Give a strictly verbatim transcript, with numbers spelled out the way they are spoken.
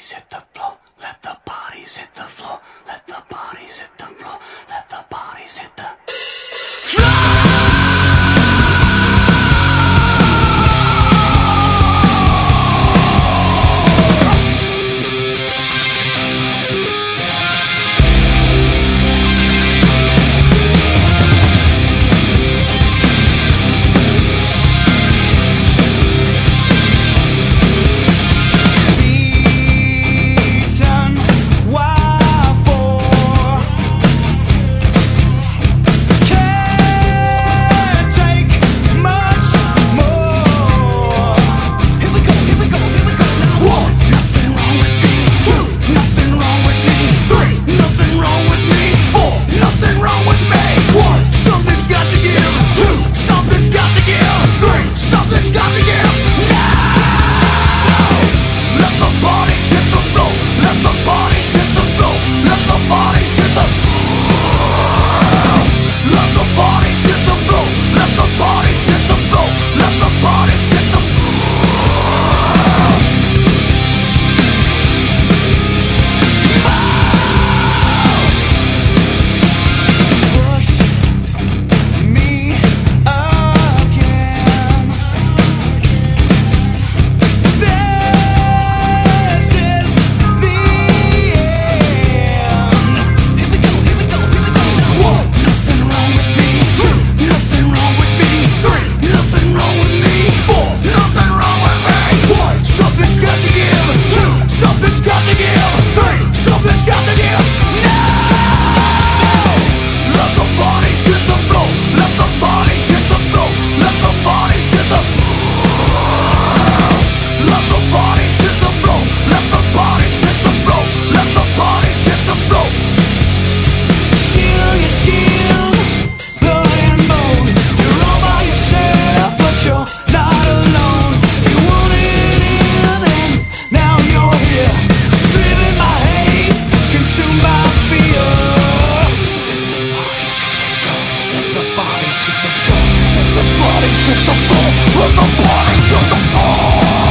bodies hit the floor. Let the bodies hit the floor. Let the bodies hit the floor. Let the bodies hit the floor. Let the bodies hit the floor. Let the bodies hit the floor.